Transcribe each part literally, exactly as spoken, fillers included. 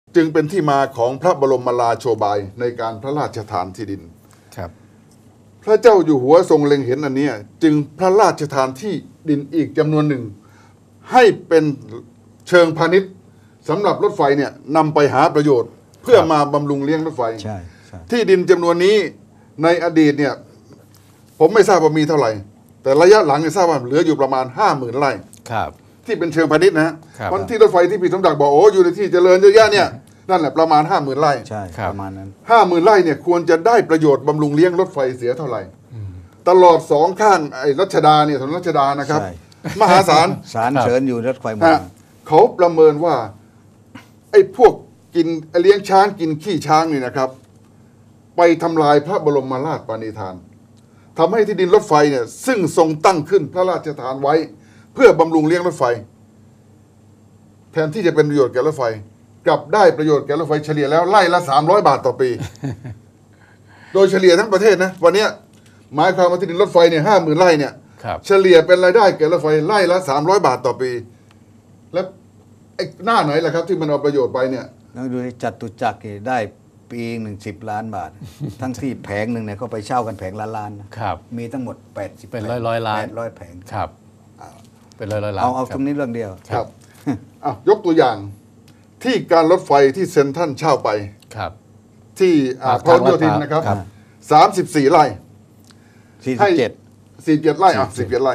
จึงเป็นที่มาของพระบรมราโชบายในการพระราชทานที่ดินครับพระเจ้าอยู่หัวทรงเล็งเห็นอันนี้จึงพระราชทานที่ดินอีกจำนวนหนึ่งให้เป็นเชิงพาณิชย์สำหรับรถไฟเนี่ยนำไปหาประโยชน์เพื่อมาบำรุงเลี้ยงรถไฟที่ดินจำนวนนี้ในอดีตเนี่ยผมไม่ทราบว่ามีเท่าไหร่แต่ระยะหลังเนี่ยทราบว่าเหลืออยู่ประมาณห้าหมื่นไร่ที่เป็นเชิงพาณิชย์นะฮะวันที่รถไฟที่พี่สมศักดิ์บอกโอ้อยู่ในที่เจริญเยอะแยะเนี่ยนั่นแหละประมาณห้าหมื่นไร่ใช่ประมาณนั้นห้าหมื่นไร่เนี่ยควรจะได้ประโยชน์บำรุงเลี้ยงรถไฟเสียเท่าไหร่ตลอดสองข้างไอ้รัชดาเนี่ยถนนรัชดานะครับมหาศาลศาลเสริญอยู่รถไฟมาเขาประเมินว่าไอ้พวกกินเลี้ยงช้างกินขี้ช้างนี่นะครับไปทำลายพระบรมราชปณิธานทำให้ที่ดินรถไฟเนี่ยซึ่งทรงตั้งขึ้นพระราชทานไว้เพื่อบำรุงเลี้ยงรถไฟแทนที่จะเป็นประโยชน์แก่รถไฟกลับได้ประโยชน์แก่รถไฟเฉลี่ยแล้วไล่ละสามร้อยบาทต่อปี โดยเฉลี่ยทั้งประเทศนะวันนี้หมายความว่าที่ดินรถไฟเนี่ยห้าหมื่นไร่เนี่ยเฉลี่ยเป็นรายได้แก่รถไฟไล่ละสามร้อยบาทต่อปีแล้วไอ้หน้าไหนล่ะครับที่มันเอาประโยชน์ไปเนี่ยแล้วดูในจัตุจักรได้ปีหนึ่งสิบล้านบาท ทั้งที่แผงหนึ่งเนี่ยเขาไปเช่ากันแผงละล้านครับมีทั้งหมดแปดสิบเป็นร้อยร้อยล้านแปดร้อยแผงครับเป็นร้อยร้อยล้านเอาเอาตรงนี้เรื่องเดียวครับอ้าวยกตัวอย่างที่การรถไฟที่เซ็นทรัลเช่าไปครับที่พหลโยธินนะครับสามสิบสี่ไร่สี่สิบเจ็ดสี่สิบเจ็ดไร่อ่ะสิบเจ็ดไร่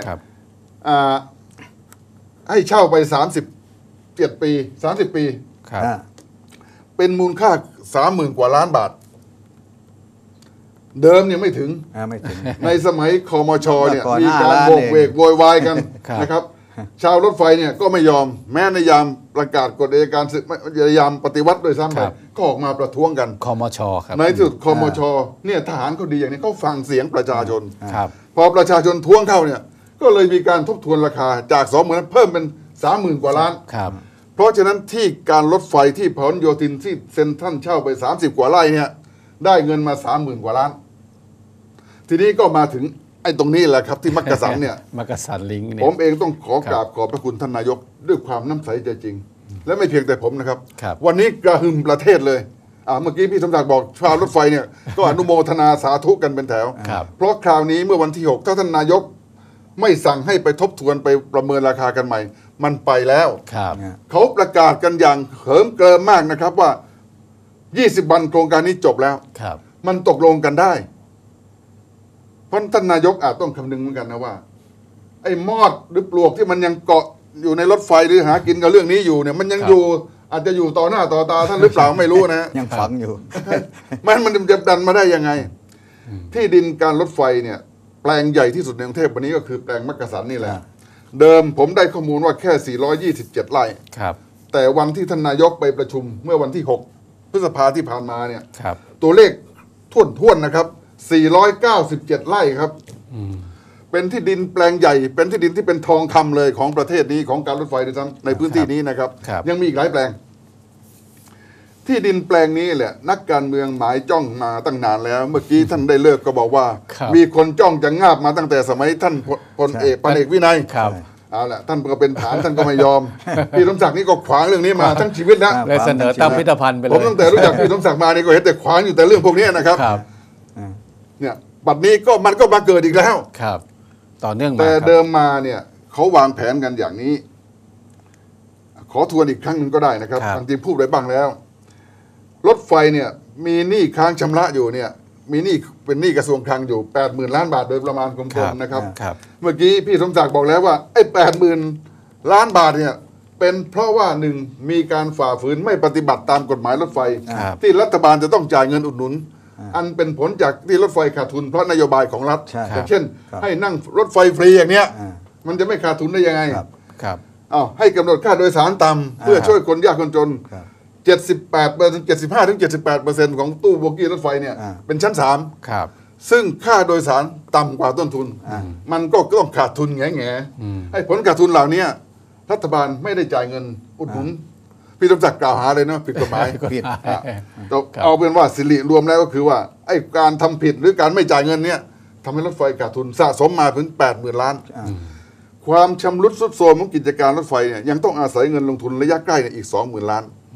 ให้เช่าไปสามสิบเจ็ดปีสามสิบปีครับเป็นมูลค่าสามหมื่นกว่าล้านบาทเดิมเนี่ยไม่ถึงไม่ถึงในสมัยคมชเนี่ยมีการโบกเวกโวยวายกันนะครับชาวรถไฟเนี่ยก็ไม่ยอมแม้ในยามประกาศกฎอัยการศึกยามปฏิวัติโดยซ้ำไปก็ออกมาประท้วงกันคมชครับในที่สุดคมชเนี่ยทหารเขาดีอย่างนี้เขาฟังเสียงประชาชนครับพอประชาชนท้วงเข้าเนี่ยก็เลยมีการทบทวนราคาจากสองหมื่นเพิ่มเป็นสามหมื่นกว่าล้านครับเพราะฉะนั้นที่การรถไฟที่พหลโยธินที่เซ็นทรัลเช่าไปสามสิบกว่าไร่เนี่ยได้เงินมาสามหมื่นกว่าล้านทีนี้ก็มาถึงไอ้ตรงนี้แหละครับที่มักกะสันเนี่ยมักกะสันลิงก์ผมเองต้องขอกราบขอบพระคุณท่านนายกด้วยความน้ำใสใจจริงและไม่เพียงแต่ผมนะครับวันนี้กระหึ่มประเทศเลยอ่าเมื่อกี้พี่สมศักดิ์บอกชาวรถไฟเนี่ยก็อนุโมทนาสาธุกันเป็นแถวเพราะคราวนี้เมื่อวันที่หกถ้าท่านนายกไม่สั่งให้ไปทบทวนไปประเมินราคากันใหม่มันไปแล้วเขาประกาศกันอย่างเหิมเกริมมากนะครับว่ายี่สิบวันโครงการนี้จบแล้วมันตกลงกันได้เพราะท่านนายกอาจต้องคำนึงเหมือนกันนะว่าไอ้มอดหรือปลวกที่มันยังเกาะอยู่ในรถไฟหรือหากินกับเรื่องนี้อยู่เนี่ยมันยังอยู่อาจจะอยู่ต่อหน้าต่อตาท่านหรือเปล่าไม่รู้นะยังฝังอยู่มันมันจะดันมาได้ยังไงที่ดินการรถไฟเนี่ยแปลงใหญ่ที่สุดในกรุงเทพวันนี้ก็คือแปลงมักกะสันนี่แหละเดิมผมได้ข้อมูลว่าแค่สี่ร้อยยี่สิบเจ็ดไร่แต่วันที่ท่านนายกไปประชุมเมื่อวันที่หกพฤษภาที่ผ่านมาเนี่ยตัวเลขท่วนๆนะครับสี่ร้อยเก้าสิบเจ็ดไร่ครับเป็นที่ดินแปลงใหญ่เป็นที่ดินที่เป็นทองคำเลยของประเทศนี้ของการรถไฟด้วยซ้ำในพื้นที่นี้นะครับยังมีอีกหลายแปลงที่ดินแปลงนี้แหละนักการเมืองหมายจ้องมาตั้งนานแล้วเมื่อกี้ท่านได้เลิกก็บอกว่ามีคนจ้องจะงาบมาตั้งแต่สมัยท่านพลเอกพลเอกวินัยเอาละท่านก็เป็นฐานท่านก็ไม่ยอมพี่สมศักดิ์นี่ก็ขวางเรื่องนี้มาทั้งชีวิตนะเลยเสนอตั้งพิพิธภัณฑ์ไปเลยผมตั้งแต่รู้จักพี่สมศักดิ์มานี่ก็เห็นแต่ขวางอยู่แต่เรื่องพวกนี้นะครับเนี่ยบัดนี้ก็มันก็มาเกิดอีกแล้วครับต่อเนื่องมาแต่เดิมมาเนี่ยเขาวางแผนกันอย่างนี้ขอทวนอีกครั้งหนึ่งก็ได้นะครับบางทีพูดไปบ้างแล้วรถไฟเนี่ยมีหนี้ค้างชำระอยู่เนี่ยมีหนี้เป็นหนี้กระทรวงคลังอยู่แปดหมื่นล้านบาทโดยประมาณกลมๆนะครับเมื่อกี้พี่สมศักดิ์บอกแล้วว่าไอ้แปดหมื่นล้านบาทเนี่ยเป็นเพราะว่าหนึ่งมีการฝ่าฝืนไม่ปฏิบัติตามกฎหมายรถไฟที่รัฐบาลจะต้องจ่ายเงินอุดหนุนอันเป็นผลจากที่รถไฟขาดทุนเพราะนโยบายของรัฐอย่างเช่นให้นั่งรถไฟฟรีอย่างเนี้ยมันจะไม่ขาดทุนได้ยังไงครับอ้าวให้กำหนดค่าโดยสารต่ำเพื่อช่วยคนยากคนจนเจ็ดสิบแปดเปอร์เซ็นต์เจ็ดสิบห้าถึงเจ็ดสิบแปดเปอร์เซ็นต์ของตู้โบกี้รถไฟเนี่ยเป็นชั้นสามซึ่งค่าโดยสารต่ำกว่าต้นทุนมันก็ต้องขาดทุนแง่แง่ให้ผลขาดทุนเหล่านี้รัฐบาลไม่ได้จ่ายเงินอุดหนุนพี่สมศักดิ์กล่าวหาเลยนะผิดกฎหมายผิดเอาเป็นว่าสิริรวมแล้วก็คือว่าไอ้การทำผิดหรือการไม่จ่ายเงินเนี่ยทำให้รถไฟขาดทุนสะสมมาถึงแปดหมื่นล้านความชำรุดทรุดโทรมของกิจการรถไฟเนี่ยยังต้องอาศัยเงินลงทุนระยะใกล้เนี่ยอีกสองหมื่นล้าน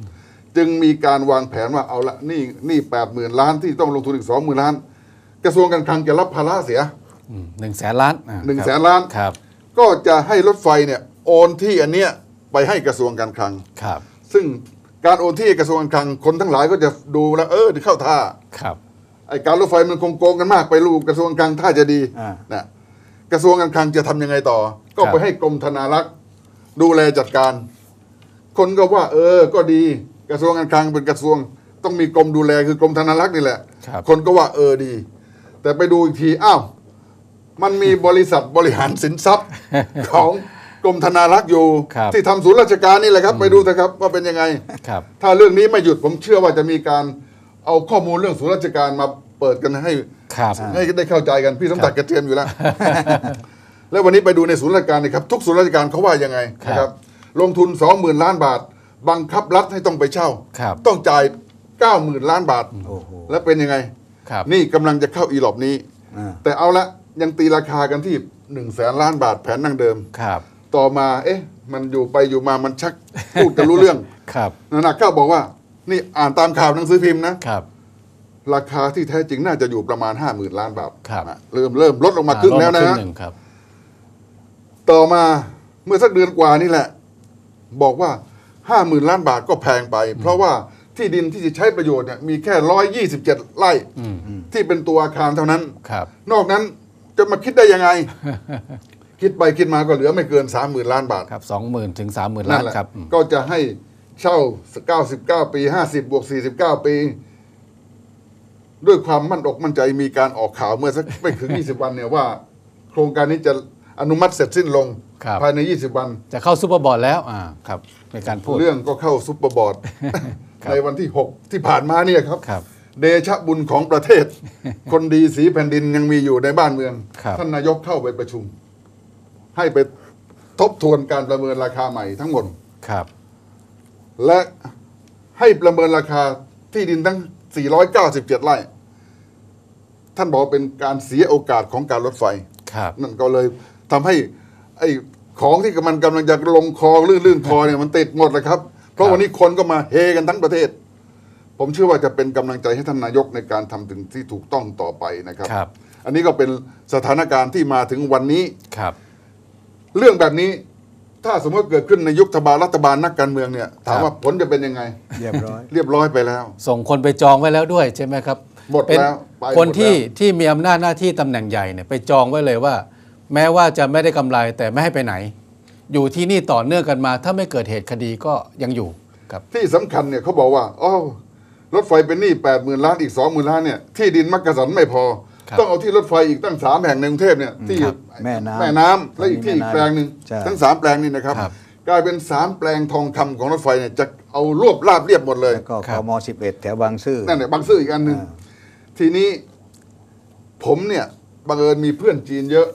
จึงมีการวางแผนว่าเอาละนี่นี่แปดหมื่นล้านที่ต้องลงทุนอีกสองหมื่นล้าน กระทรวงการคลังจะรับภาระเสียหนึ่งแสนล้านอ่าหนึ่งครับแสนล้านครับก็จะให้รถไฟเนี่ยโอนที่อันเนี้ยไปให้กระทรวงการคลังครับซึ่งการโอนที่ให้กระทรวงการคลังคนทั้งหลายก็จะดูแล้วเออเข้าท่าครับไอ้การรถไฟมันคงโกงกันมากไปลูกกระทรวงการคลังท่าจะดีอ่านะกระทรวงการคลังจะทำยังไงต่อ ก็ไปให้กรมธนารักษ์ดูแลจัดการ คนก็ว่า เออ ก็ดีกระทรวงการคลังเป็นกระทรวงต้องมีกรมดูแลคือกรมธนารักษ์นี่แหละครับคนก็ว่าเออดี แต่ไปดูอีกทีอ้าวมันมีบริษัทบริหารสินทรัพย์ ของกรมธนารักษ์อยู่ครับที่ทำศูนย์ราชการนี่แหละครับ ไปดูเถอะครับว่าเป็นยังไงครับถ้าเรื่องนี้ไม่หยุดผมเชื่อว่าจะมีการเอาข้อมูลเรื่องศูนย์ราชการมาเปิดกันให้ครับให้ได้เข้าใจกันพี่สมศักดิ์กระเทียมอยู่แล้ว แล้ววันนี้ไปดูในศูนย์ราชการนะครับทุกศูนย์ราชการเขาว่ายังไงนะครับลงทุนสองหมื่นล้านบาท บังคับรัฐให้ต้องไปเช่าครับต้องจ่ายเก้าหมื่นล้านบาทโอ้โหแล้วเป็นยังไงครับนี่กำลังจะเข้าอีหลอบนี้อ่าแต่เอาละยังตีราคากันที่หนึ่งแสนล้านบาทแผนดั้งเดิมครับต่อมา เอ๊ะ มันอยู่ไปอยู่มามันชักพูดกันรู้เรื่องครับนานาก้าวบอกว่า นี่อ่านตามข่าวหนังสือพิมพ์นะครับราคาที่แท้จริงน่าจะอยู่ประมาณห้าหมื่นล้านบาทครับอ่ะเริ่มเริ่มลดลงมาครึ่งแล้วนะอ่าฮะดมาครึ่งหนึ่งครับต่อมาเมื่อสักเดือนกว่านี่แหละ บอกว่าห้าหมื่นล้านบาทก็แพงไป เพราะว่าที่ดินที่จะใช้ประโยชน์เนี่ยมีแค่ร้อยยี่สิบเจ็ดไร่อืมที่เป็นตัวอาคารเท่านั้นครับนอกนั้นจะมาคิดได้ยังไง คิดไปคิดมาก็เหลือไม่เกินสามหมื่นล้านบาทครับสองหมื่นถึงสามหมื่นนั่ล้านนแหละครับอืมก็จะให้เช่าเก้าสิบเก้าปีห้าสิบบวกสี่สิบเก้าปี ด้วยความมั่นอกมั่นใจมีการออกข่าวเมื่อสักไม่ถึง ยี่สิบวันเนี่ยว่า โครงการนี้จะอนุมัติเสร็จสิ้นลงครับภายในยี่สิบวันจะเข้าซูเปอร์บอลแล้วอ่าครับในการพูดเรื่องก็เข้าซุปเปอร์บอร์ดครับในวันที่หกที่ผ่านมาเนี่ยครับครับเดชะบุญของประเทศ คนดีสีแผ่นดินยังมีอยู่ในบ้านเมืองครับท่านนายกเข้าไปประชุม ให้ไปทบทวนการประเมินราคาใหม่ทั้งหมดครับและให้ประเมินราคาที่ดินทั้ง สี่ร้อยเก้าสิบเจ็ด ไร่ ท่านบอกว่าเป็นการเสียโอกาสของการรถไฟครับนั่นก็เลยทำให้ไอ้ของที่มันกำลังจะลงคอลื่นๆคอเนี่ยมันติดหมดเลยครับ เพราะวันนี้คนก็มาเฮกันทั้งประเทศ ผมเชื่อว่าจะเป็นกำลังใจให้ท่านนายกในการทำถึงที่ถูกต้องต่อไปนะครับครับอันนี้ก็เป็นสถานการณ์ที่มาถึงวันนี้ครับเรื่องแบบนี้ถ้าสมมติเกิดขึ้นในยุคบาลรัฐบาลนักการเมืองเนี่ยถามครับว่าผลจะเป็นยังไงเรียบร้อยเรียบร้อยไปแล้วส่งคนไปจองไว้แล้วด้วยใช่ไหมครับหมดเป็นแล้วไปคนหมดที่แล้วที่มีอำนาจหน้าที่ตำแหน่งใหญ่เนี่ยไปจองไว้เลยว่า แม้ว่าจะไม่ได้กำไรแต่ไม่ให้ไปไหน อยู่ที่นี่ต่อเนื่องกันมา ถ้าไม่เกิดเหตุคดีก็ยังอยู่ครับที่สำคัญเนี่ยเขาบอกว่าอ๋อรถไฟเป็นหนี้แปดหมื่นล้านอีกสองหมื่นล้านเนี่ยที่ดินมักกะสันไม่พอครับต้องเอาที่รถไฟอีกตั้งสามแห่งในกรุงเทพเนี่ยที่ครับแม่น้ำแม่น้ำและอีกที่อีกแปลงหนึ่งใช่ทั้งสามแปลงนี่นะครับครับกลายเป็นสามแปลงทองคำของรถไฟเนี่ยจะเอารวบราบเรียบหมดเลยแล้วก็ครัคบมสิบเอ็ดแถวบางซื่อนั่นแหละบางซื่ออีกอันหนึ่งอ่าทีนี้ผมเนี่ยบังเอิญมีเพื่อนจีนเยอะ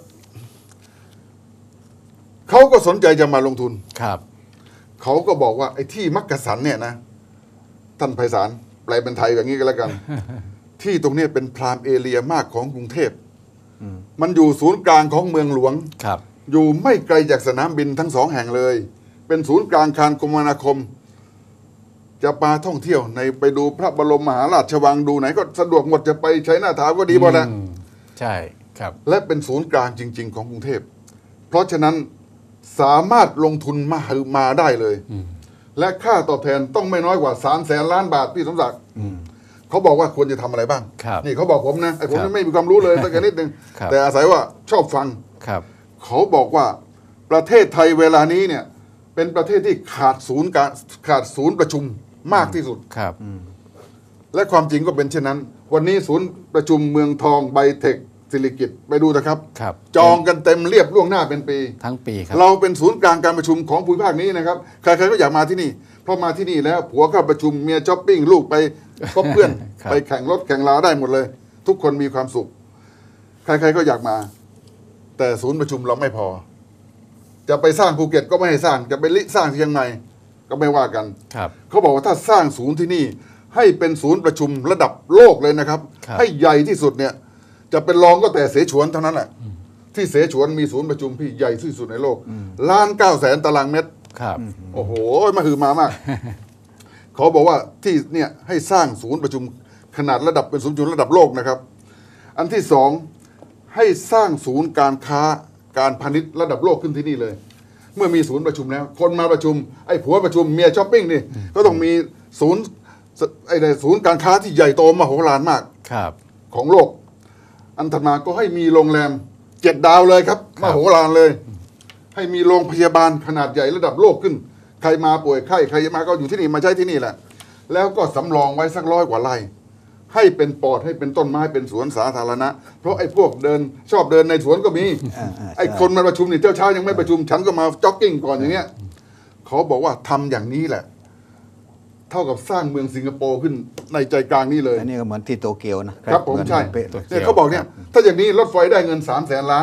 เขาก็สนใจจะมาลงทุนครับเขาก็บอกว่าไอ้ที่มักกะสันเนี่ยนะ ท่านไพศาลแปลเป็นไทยอย่างนี้ก็แล้วกัน ที่ตรงเนี้ยเป็นพรามเอเรียมากของกรุงเทพอืมมันอยู่ศูนย์กลางของเมืองหลวงครับอยู่ไม่ไกลจากสนามบินทั้งสองแห่งเลย เป็นศูนย์กลางการคมนาคม จะมาท่องเที่ยวในไปดูพระบรมมหาราชวังดูไหนก็สะดวกหมดจะไปใช้หน้าทาวก็ดีหมดแหละอืมใช่ครับและเป็นศูนย์กลางจริง ๆ ของกรุงเทพ เพราะฉะนั้นสามารถลงทุนมามาได้เลยอืมและค่าตอบแทนต้องไม่น้อยกว่าสามแสนล้านบาทพี่สมศักดิ์อืมเขาบอกว่าควรจะทำอะไรบ้างครับนี่เขาบอกผมนะไอ้ผมครับไม่มีความรู้เลยสักนิดนึงครับแต่อาศัยว่าชอบฟังครับเขาบอกว่าประเทศไทยเวลานี้เนี่ย เป็นประเทศที่ขาดศูนย์การขาดศูนย์ประชุมมากที่สุดครับและความจริงก็เป็นเช่นนั้น วันนี้ศูนย์ประชุมเมืองทองไบเทคศิริกิติ์ไปดูนะครับครับจองกันเต็มเรียบล่วงหน้าเป็นปีทั้งปีครับเราเป็นศูนย์กลางการประชุมของภูมิภาคนี้นะครับ ใครๆก็อยากมาที่นี่ เพราะมาที่นี่แล้วผัวเข้าประชุมเมียช้อปปิ้งลูกไปพบเพื่อนครับไปแข่งรถแข่งลาได้หมดเลย ทุกคนมีความสุข ใครๆก็อยากมา แต่ศูนย์ประชุมเราไม่พอ จะไปสร้างภูเก็ตก็ไม่ให้สร้าง จะไปลิสร้างที่เชียงใหม่ก็ไม่ว่ากันครับเขาบอกว่าถ้าสร้างศูนย์ที่นี่ ให้เป็นศูนย์ประชุมระดับโลกเลยนะครับครับให้ใหญ่ที่สุดเนี่ย จะเป็นรองก็แต่เสฉวนเท่านั้นแหละที่เสฉวนมีศูนย์ประชุมที่ใหญ่ที่สุดในโลกล้านเก้าแสนตารางเมตรครับโอ้โหมาหือมามากเขาบอกว่าที่เนี่ยให้สร้างศูนย์ประชุมขนาดระดับเป็นศูนย์ประชุมระดับโลกนะครับ อันที่สองให้สร้างศูนย์การค้าการพาณิชย์ระดับโลกขึ้นที่นี่เลย เมื่อมีศูนย์ประชุมแล้ว คนมาประชุมไอ้ผัวประชุมเมียช้อปปิ้งนี่ก็ต้องมีศูนย์ไอ้ศูนย์การค้าที่ใหญ่โตมโหฬารมากครับของโลก อันถัดมาก็ให้มีโรงแรมเจ็ดดาวเลยครับครัมบโหฬารเลย ให้มีโรงพยาบาลขนาดใหญ่ระดับโลกขึ้น ใครมาป่วยไข้ใครมาก็อยู่ที่นี่มาใช้ที่นี่แหละ แล้วก็สำรองไว้สักร้อยกว่าไร่ให้เป็นปอดให้เป็นต้นไม้เป็นสวนสาธารณะ เพราะไอ้พวกเดินชอบเดินในสวนก็มีอ่าอ่าไอ้คนมาประชุมนี่เจ้าเช้ายังไม่ประชุม ฉันก็มาจ็อกกิ้งก่อนอย่างเงี้ยเขาบอกว่าทำอย่างนี้แหละ เท่ากับสร้างเมืองสิงคโปร์ขึ้นในใจกลางนี่เลยอันนี้ก็เหมือนที่โตเกียวนะครับผมเหอนใช่เป๊ะเลยเนี่ยเขาบอกเนี่ย ถ้าอย่างนี้รถไฟได้เงินสามแสนล้าน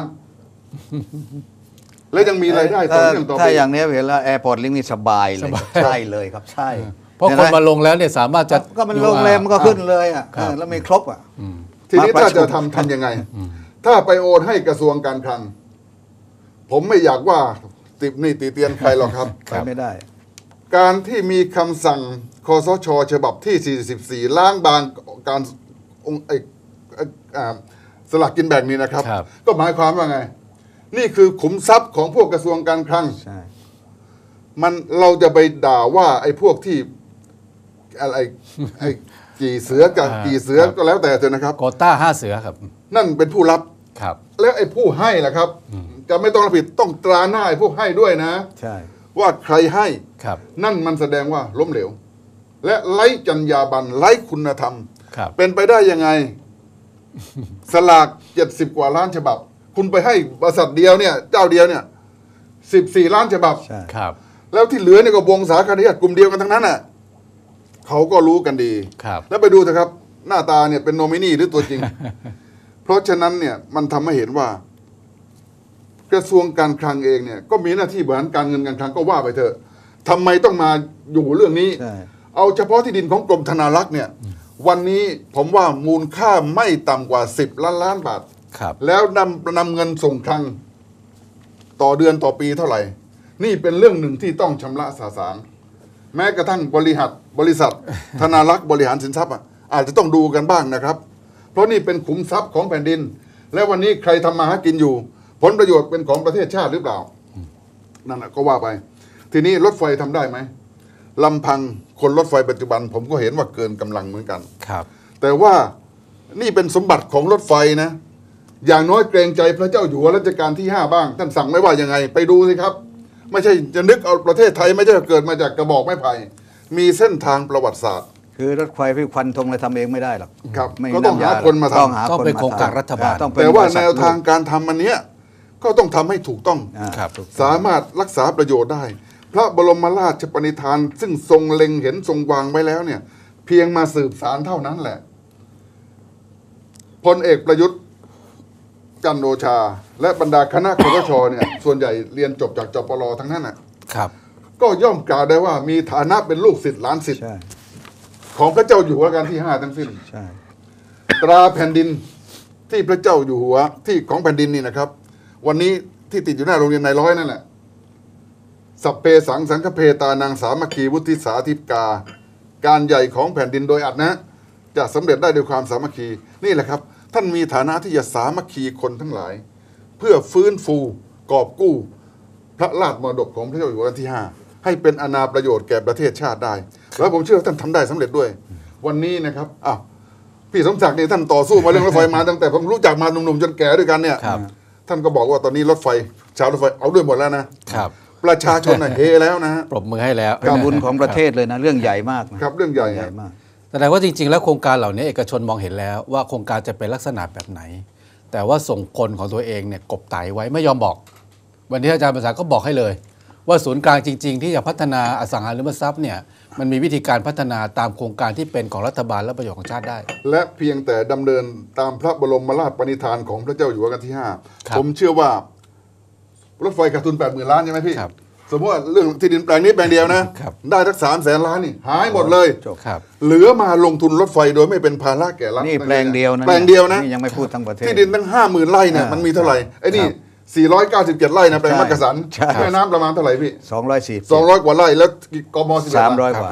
และยังมีรายได้ต่อเนื่องต่อไปถ้าอย่างนี้เห็นแล้วแอร์พอร์ตลิงก์นี่สบายเลยใช่เลยครับใช่เพราะคนมาลงแล้วเนี่ยสามารถจะก็มันโรงแรมมันก็ขึ้นเลยอ่ะครับเออแล้วมีครบอ่ะทีนี้มาประถ้าชุจะมทำทำยังไง ถ้าไปโอนให้กระทรวงการคลัง ผมไม่อยากว่าติบนี่ติเตียนใครหรอกครับไปไม่ได้การที่มีคำสั่งคสชฉบับที่สี่สิบสี่ล้างบางการองค์ไอ้ไอ้อ่าสลากกินแบ่งนี้นะครับครับก็หมายความว่าไง นี่คือขุมทรัพย์ของพวกกระทรวงการคลังใช่มันเราจะไปด่าว่าไอ้พวกที่อะไรไอ้กี่เสือกับอ่ากี่เสือครับก็แล้วแต่เถอะนะครับโควต้าห้าเสือครับนั่นเป็นผู้รับครับแล้วไอ้ผู้ให้ล่ะครับ จะไม่ต้องรับผิดต้องตราหน้าไอ้ผู้ให้ด้วยนะใช่ว่าใครให้ครับนั่นมันแสดงว่าล้มเหลว และไร้จรรยาบรรณไร้คุณธรรมครับเป็นไปได้ยังไง สลากเจ็ดสิบกว่าล้านฉบับ คุณไปให้บริษัทเดียวเนี่ย เจ้าเดียวเนี่ยสิบสี่ล้านฉบับใช่ครับแล้วที่เหลือเนี่ยก็วงสาขาญาติกลุ่มเดียวกันทั้งนั้นน่ะเขาก็รู้กันดีครับแล้วไปดูเถอะครับ หน้าตาเนี่ยเป็นโนมินีหรือตัวจริง เพราะฉะนั้นเนี่ยมันทำให้เห็นว่า กระทรวงการคลังเองเนี่ยก็มีหน้าที่บริหารการเงินการคลังก็ว่าไปเถอะทำไมต้องมาอยู่เรื่องนี้ใช่เอาเฉพาะที่ดินของกรมธนารักษ์เนี่ย วันนี้ผมว่ามูลค่าไม่ต่ำกว่าสิบล้านล้านบาทครับแล้วนำนำเงินส่งคลัง ต่อเดือนต่อปีเท่าไหร่ นี่เป็นเรื่องหนึ่งที่ต้องชำระสาสางแม้กระทั่งบริหัตบริษัท ธนารักษ์บริหารสินทรัพย์อ่ะอาจจะต้องดูกันบ้างนะครับ เพราะนี่เป็นขุมทรัพย์ของแผ่นดิน และวันนี้ใครทำมาหากินอยู่ ผลประโยชน์เป็นของประเทศชาติหรือเปล่า นั่นแหะก็ว่าไป ทีนี้รถไฟทำได้ไหมลำพังคนรถไฟปัจจุบัน ผมก็เห็นว่าเกินกำลังเหมือนกันครับแต่ว่านี่เป็นสมบัติของรถไฟนะ อย่างน้อยเกรงใจพระเจ้าอยู่หัวรัชกาลที่ห้าบ้าง ท่านสั่งไม่ว่ายังไง ไปดูสิครับ ไม่ใช่จะนึกเอาประเทศไทยไม่ใช่เกิดมาจากกระบอกไม้ไผ่มีเส้นทางประวัติศาสตร์คือรถไฟพี่ควันธงเลยทำเองไม่ได้หรอกครับไม่ก็ต้องหาำยคนมาทำต้องหาต้องคนเป็นมาโครงการทำรัฐบาลต้องเป็นแต่ว่าบริษัทแนวทางการทำมันเนี้ยก็ต้องทำให้ถูกต้องอ่าครับสามารถรักษาประโยชน์ได้ พระบรมราชปณิธาน ซึ่งทรงเล็งเห็นทรงวางไว้แล้วเนี่ย เพียงมาสืบสารเท่านั้นแหละพลเอกประยุทธ์จันทร์โอชา และบรรดาคณะคสชเนี่ยส่วนใหญ่เรียนจบจากจปรทั้งนั้นน่ะครับก็ย่อมกล่าวได้ว่ามีฐานะเป็นลูกศิษย์หลานศิษย์ใช่ของพระเจ้าอยู่หัวรัชกาลที่ห้าทั้งสิ้นใช่ตราแผ่นดินที่พระเจ้าอยู่หัวที่ของแผ่นดินนี่นะครับ วันนี้ที่ติดอยู่หน้าโรงเรียนนายร้อยนั่นแหละสัพเพสังสังฆเพตานางสามัคคีวุฒิสาธิกา การใหญ่ของแผ่นดินโดยอัดนะ จะสำเร็จได้ด้วยความสามัคคีนี่แหละครับ ท่านมีฐานะที่จะสามัคคีคนทั้งหลาย เพื่อฟื้นฟูกอบกู้ พระราชมรดกของพระเจ้าอยู่หัวรัชกาลที่ห้าให้เป็นอาณาประโยชน์แก่ประเทศชาติได้ แล้วผมเชื่อว่าท่านทำได้สำเร็จด้วย วันนี้นะครับอ้าวพี่สมศักดิ์นี่ท่านต่อสู้มาเรื่องรถไฟมาตั้งแต่ผมรู้จักมาหนุ่มๆจนแก่ด้วยกันเนี่ยครับท่านก็บอกว่าตอนนี้รถไฟชาวรถไฟเอาด้วยหมดแล้วนะครับ ประชาชนน่ะเฮแล้วนะฮะปรบมือให้แล้วเป็นบุญของประเทศเลยนะเรื่องใหญ่มากนะครับเรื่องใหญ่ใหญ่มากแสดงว่าจริง ๆ แล้วโครงการเหล่านี้เอกชนมองเห็นแล้วว่าโครงการจะเป็นลักษณะแบบไหน แต่ว่าส่งคนของตัวเองเนี่ยกบไตไว้ไม่ยอมบอก วันนี้อาจารย์ประสานก็บอกให้เลย ว่าศูนย์กลางจริง ๆ ที่จะพัฒนาอสังหาริมทรัพย์เนี่ยมันมีวิธีการพัฒนาตามโครงการที่เป็นของรัฐบาลและประโยชน์ของชาติได้และเพียงแต่ดำเนินตามพระบรมราชปณิธานของพระเจ้าอยู่หัวรัชกาลที่ห้าครับผมเชื่อว่ารถไฟขาดทุนแปดหมื่นล้านใช่ไหมพี่ครับสมมติว่าเรื่องที่ดินแปลงนี้แปลงเดียวนะครับ ได้ทักสามแสนล้านนี่หายหมดเลยจบครับเหลือมาลงทุนรถไฟโดยไม่เป็นภาระแก่รัฐนี่แปลงเดียวนะแปลงเดียวนะนี่ยังไม่พูดทั้งประเทศที่ดินตั้งห้าหมื่นไร่เนี่ยอ่ามัมันมีเท่าไหร่ไอ้นี่ครับสี่ร้อยเก้าสิบเจ็ดไร่นะแปลงใช่มักกะสันใช่แม่น้ำประมาณเท่าไหร่พี่สองร้อยสี่สองร้อยกว่าไร่แล้วกมสิบเอ็ดสามร้อยกว่า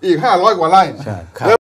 อีกห้าร้อยกว่าไร่ใช่ครับ